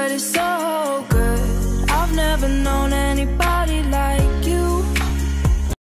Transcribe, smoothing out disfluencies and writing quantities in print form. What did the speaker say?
but it's so good. I've never known it